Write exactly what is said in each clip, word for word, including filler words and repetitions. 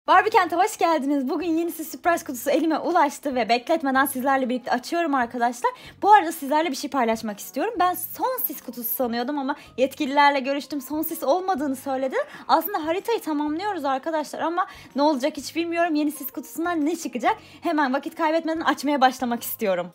Barbie Kent'e hoş geldiniz. Bugün yenisi sürpriz kutusu elime ulaştı ve bekletmeden sizlerle birlikte açıyorum arkadaşlar. Bu arada sizlerle bir şey paylaşmak istiyorum. Ben son sis kutusu sanıyordum ama yetkililerle görüştüm. Son sis olmadığını söyledi. Aslında haritayı tamamlıyoruz arkadaşlar ama ne olacak hiç bilmiyorum. Yeni sis kutusundan ne çıkacak? Hemen vakit kaybetmeden açmaya başlamak istiyorum.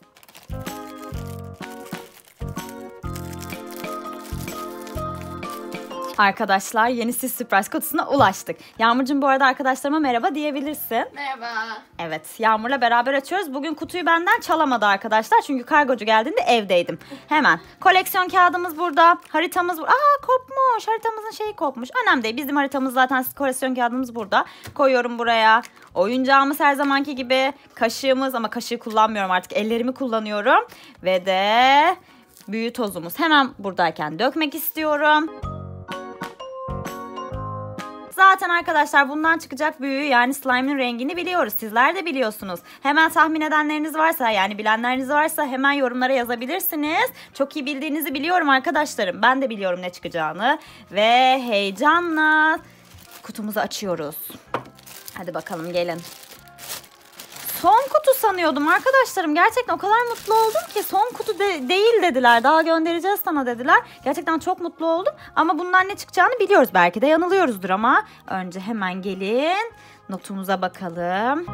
Arkadaşlar yeni sis sürpriz kutusuna ulaştık. Yağmurcuğum bu arada arkadaşlarıma merhaba diyebilirsin. Merhaba. Evet, Yağmur'la beraber açıyoruz. Bugün kutuyu benden çalamadı arkadaşlar. Çünkü kargocu geldiğinde evdeydim. Hemen koleksiyon kağıdımız burada. Haritamız burada. Aa kopmuş. Haritamızın şeyi kopmuş. Önemli değil. Bizim haritamız zaten koleksiyon kağıdımız burada. Koyuyorum buraya. Oyuncağımız her zamanki gibi. Kaşığımız ama kaşığı kullanmıyorum artık. Ellerimi kullanıyorum. Ve de büyü tozumuz. Hemen buradayken dökmek istiyorum. Zaten arkadaşlar bundan çıkacak büyüğü yani slime'ın rengini biliyoruz. Sizler de biliyorsunuz. Hemen tahmin edenleriniz varsa yani bilenleriniz varsa hemen yorumlara yazabilirsiniz. Çok iyi bildiğinizi biliyorum arkadaşlarım. Ben de biliyorum ne çıkacağını. Ve heyecanla kutumuzu açıyoruz. Hadi bakalım gelin. Son kutu sanıyordum arkadaşlarım. Gerçekten o kadar mutlu oldum ki son kutu de değil dediler. Daha göndereceğiz sana dediler. Gerçekten çok mutlu oldum. Ama bundan ne çıkacağını biliyoruz. Belki de yanılıyoruzdur ama. Önce hemen gelin. Notumuza bakalım.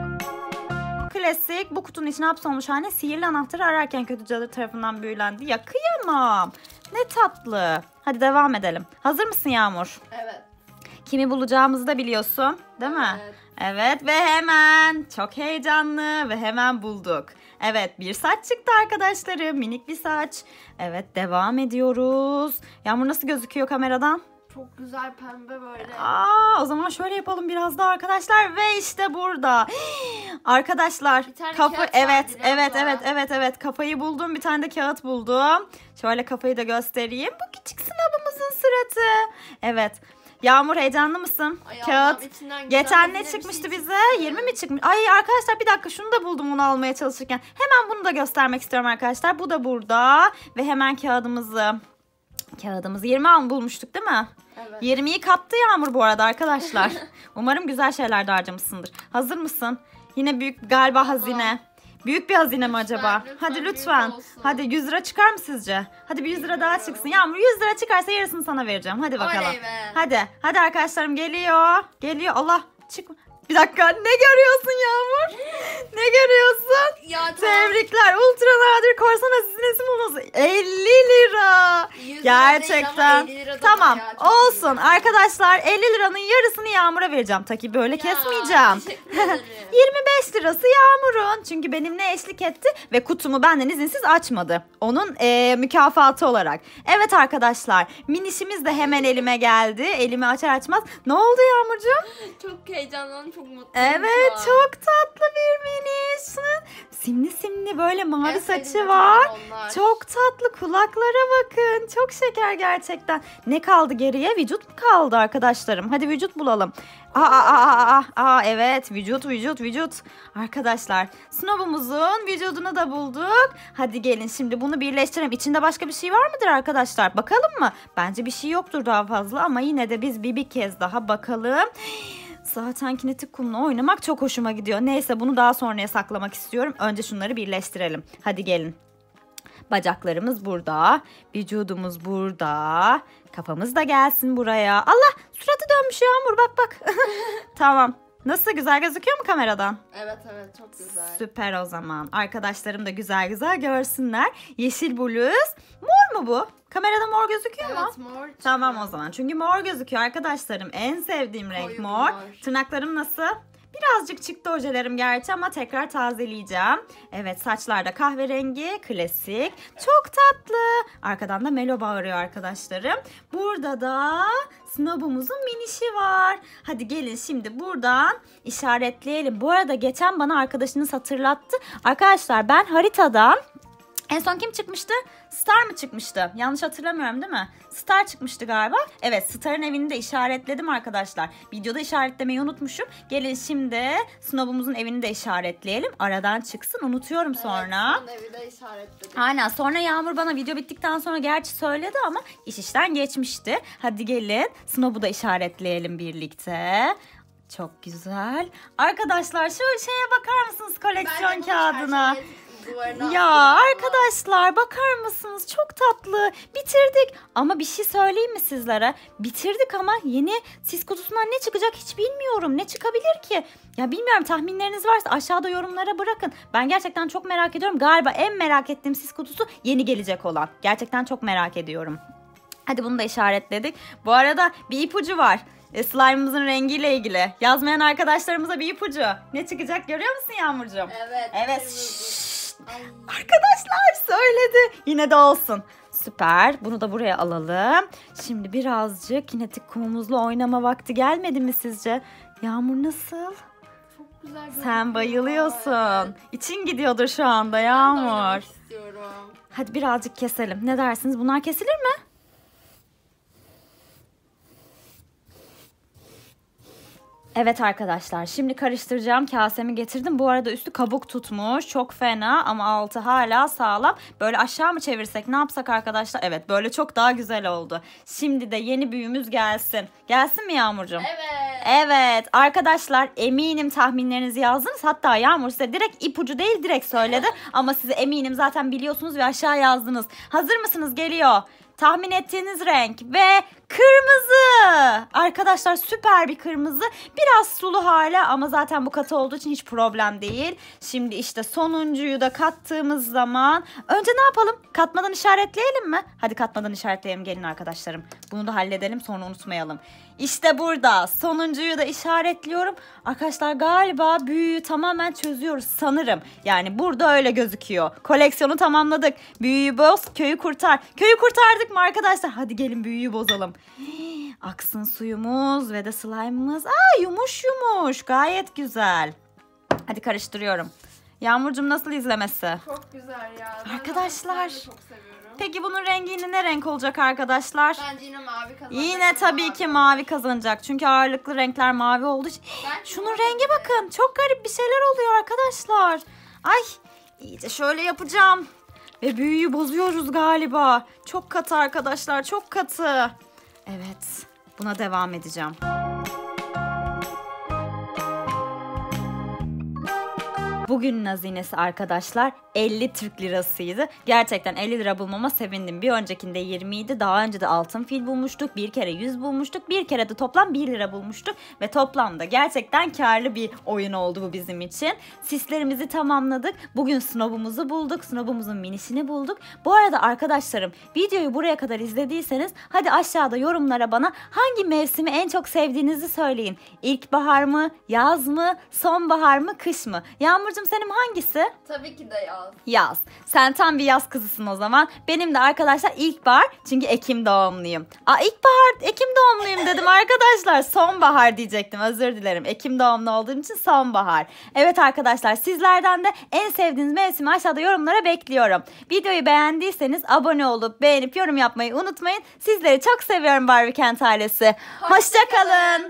Klasik. Bu kutunun içine hapsolmuş hane sihirli anahtarı ararken kötü cadı tarafından büyülendi. Ya kıyamam. Ne tatlı. Hadi devam edelim. Hazır mısın Yağmur? Evet. Kimi bulacağımızı da biliyorsun. Değil mi? Evet. Evet ve hemen çok heyecanlı ve hemen bulduk. Evet bir saç çıktı arkadaşlarım. Minik bir saç. Evet devam ediyoruz. Yağmur nasıl gözüküyor kameradan? Çok güzel pembe böyle. Aa, o zaman şöyle yapalım biraz daha arkadaşlar ve işte burada. Arkadaşlar kafa evet evet evet evet evet kafayı buldum. Bir tane de kağıt buldum. Şöyle kafayı da göstereyim. Bu küçük sınavımızın suratı. Evet. Yağmur heyecanlı mısın? Ay Kağıt. Allah, Geçen ne çıkmıştı şey bize? Çıktı. yirmi mi çıkmış? Ay arkadaşlar bir dakika şunu da buldum bunu almaya çalışırken. Hemen bunu da göstermek istiyorum arkadaşlar. Bu da burada. Ve hemen kağıdımızı. Kağıdımızı yirmi al bulmuştuk değil mi? Evet. yirmiyi kaptı Yağmur bu arada arkadaşlar. Umarım güzel şeyler de harcamışsındır. Hazır mısın? Yine büyük galiba Allah. Hazine. Büyük bir hazine mi acaba? Lütfen, Hadi lütfen. Hadi yüz lira çıkar mı sizce? Hadi bir yüz lira daha çıksın. Yağmur yüz lira çıkarsa yarısını sana vereceğim. Hadi bakalım. Hadi. Hadi arkadaşlarım geliyor. Geliyor. Allah çık. Bir dakika. Ne görüyorsun Yağmur? Ne görüyorsun? Ya, tebrikler. Ultra nadir korsan hazinesi bulması. elli lira. Gerçekten. lira tamam. Ya, olsun. Arkadaşlar elli liranın yarısını Yağmur'a vereceğim. Taki böyle ya, kesmeyeceğim. yirmi beş lirası Yağmur'un. Çünkü benimle eşlik etti ve kutumu benden izinsiz açmadı. Onun e, mükafatı olarak. Evet arkadaşlar. Minişimiz de hemen elime geldi. Elimi açar açmaz. Ne oldu Yağmurcuğum? Çok heyecanlandım. Çok mutluyum. Evet çok tatlı bir miniş. Simli simli böyle mavi en saçı var. Çok tatlı kulaklara bakın. Çok şeker gerçekten. Ne kaldı geriye? Vücut mu kaldı arkadaşlarım? Hadi vücut bulalım. Aa, aa, aa, aa, aa, evet vücut vücut vücut. Arkadaşlar Snow'umuzun vücudunu da bulduk. Hadi gelin şimdi bunu birleştirelim. İçinde başka bir şey var mıdır arkadaşlar? Bakalım mı? Bence bir şey yoktur daha fazla ama yine de biz bir, bir kez daha bakalım. Zaten kinetik kumla oynamak çok hoşuma gidiyor. Neyse bunu daha sonraya saklamak istiyorum. Önce şunları birleştirelim. Hadi gelin. Bacaklarımız burada. Vücudumuz burada. Kafamız da gelsin buraya. Allah suratı dönmüş Yağmur bak bak. Tamam. Nasıl güzel gözüküyor mu kameradan? Evet evet çok güzel. Süper o zaman. Arkadaşlarım da güzel güzel görsünler. Yeşil bluz. Mor mu bu? Kamerada mor gözüküyor evet, mu? Evet mor. Tamam o zaman. Çünkü mor gözüküyor arkadaşlarım. En sevdiğim renk Koyu mor. mor. Tırnaklarım nasıl? Birazcık çıktı ojelerim gerçi ama tekrar tazeleyeceğim. Evet saçlarda kahverengi, klasik. Çok tatlı. Arkadan da Melo bağırıyor arkadaşlarım. Burada da Snow'umuzun minişi var. Hadi gelin şimdi buradan işaretleyelim. Bu arada geçen bana arkadaşınız hatırlattı. Arkadaşlar ben haritadan en son kim çıkmıştı? Star mı çıkmıştı? Yanlış hatırlamıyorum değil mi? Star çıkmıştı galiba. Evet Star'ın evini de işaretledim arkadaşlar. Videoda işaretlemeyi unutmuşum. Gelin şimdi Snow'umuzun evini de işaretleyelim. Aradan çıksın unutuyorum sonra. Evet evi de işaretledim. Aynen sonra Yağmur bana video bittikten sonra gerçi söyledi ama iş işten geçmişti. Hadi gelin Snow'u da işaretleyelim birlikte. Çok güzel. Arkadaşlar şu şeye bakar mısınız koleksiyon Bence bunu kağıdına? çerçeve duvarına Ya astılar. arkadaşlar bakar mısınız? Çok tatlı. Bitirdik. Ama bir şey söyleyeyim mi sizlere? Bitirdik ama yeni sis kutusundan ne çıkacak hiç bilmiyorum. Ne çıkabilir ki? Ya bilmiyorum, tahminleriniz varsa aşağıda yorumlara bırakın. Ben gerçekten çok merak ediyorum. Galiba en merak ettiğim sis kutusu yeni gelecek olan. Gerçekten çok merak ediyorum. Hadi bunu da işaretledik. Bu arada bir ipucu var. E, slime'ımızın rengiyle ilgili. Yazmayan arkadaşlarımıza bir ipucu. Ne çıkacak görüyor musun Yağmurcuğum? Evet. Evet. kırmızı. Ay. Arkadaşlar söyledi. Yine de olsun. Süper. Bunu da buraya alalım. Şimdi birazcık kinetik kumumuzla oynama vakti gelmedi mi sizce? Yağmur nasıl? Çok güzel gözüküyor. Sen bayılıyorsun. Evet. İçin gidiyordur şu anda Ben de Yağmur. oynamak istiyorum. Hadi birazcık keselim. Ne dersiniz? Bunlar kesilir mi? Evet arkadaşlar, şimdi karıştıracağım kasemi getirdim. Bu arada üstü kabuk tutmuş. Çok fena ama altı hala sağlam. Böyle aşağı mı çevirsek, ne yapsak arkadaşlar? Evet, böyle çok daha güzel oldu. Şimdi de yeni büyüğümüz gelsin. Gelsin mi Yağmurcuğum? Evet. Evet arkadaşlar, eminim tahminlerinizi yazdınız. Hatta Yağmur size direkt ipucu değil direkt söyledi. Ama size eminim zaten biliyorsunuz ve aşağı yazdınız. Hazır mısınız? Geliyor. Tahmin ettiğiniz renk ve kırmızı. Arkadaşlar süper bir kırmızı. Biraz sulu hala ama zaten bu katı olduğu için hiç problem değil. Şimdi işte sonuncuyu da kattığımız zaman önce ne yapalım? Katmadan işaretleyelim mi? Hadi katmadan işaretleyelim gelin arkadaşlarım. Bunu da halledelim sonra unutmayalım. İşte burada sonuncuyu da işaretliyorum. Arkadaşlar galiba büyüyü tamamen çözüyoruz sanırım. Yani burada öyle gözüküyor. Koleksiyonu tamamladık. Büyüyü boz, köyü kurtar. Köyü kurtardık mı arkadaşlar? Hadi gelin büyüyü bozalım. Hii, aksın suyumuz ve de slime'ımız. Aa, yumuş yumuş. Gayet güzel. Hadi karıştırıyorum. Yağmurcuğum nasıl izlemesi? Çok güzel ya. Ben Arkadaşlar. Ben de çok seviyorum. Peki bunun rengi yine ne renk olacak arkadaşlar? Bence yine mavi kazanacak. Yine tabii ki mavi kazanacak. Çünkü ağırlıklı renkler mavi olduğu için. Ben Şunun çok rengi seviyorum. bakın. Çok garip bir şeyler oluyor arkadaşlar. Ay, iyice şöyle yapacağım. Ve büyüyü bozuyoruz galiba. Çok katı arkadaşlar, çok katı. Evet, buna devam edeceğim. Bugünün hazinesi arkadaşlar elli Türk lirasıydı. Gerçekten elli lira bulmama sevindim. Bir öncekinde yirmi idi. Daha önce de altın fil bulmuştuk. Bir kere yüz bulmuştuk. Bir kere de toplam bir lira bulmuştuk. Ve toplamda gerçekten karlı bir oyun oldu bu bizim için. Sislerimizi tamamladık. Bugün snow'umuzu bulduk. Snow'umuzun minisini bulduk. Bu arada arkadaşlarım, videoyu buraya kadar izlediyseniz hadi aşağıda yorumlara bana hangi mevsimi en çok sevdiğinizi söyleyin. İlkbahar mı, yaz mı, sonbahar mı, kış mı? Yağmurcuğum senin hangisi? Tabii ki de yaz. Yaz. Sen tam bir yaz kızısın o zaman. Benim de arkadaşlar ilkbahar, çünkü Ekim doğumluyum. Aa, ilkbahar, Ekim doğumluyum dedim arkadaşlar. Sonbahar diyecektim, özür dilerim. Ekim doğumlu olduğum için sonbahar. Evet arkadaşlar, sizlerden de en sevdiğiniz mevsimi aşağıda yorumlara bekliyorum. Videoyu beğendiyseniz abone olup beğenip yorum yapmayı unutmayın. Sizleri çok seviyorum Barbie Kent ailesi. Hoşça kalın.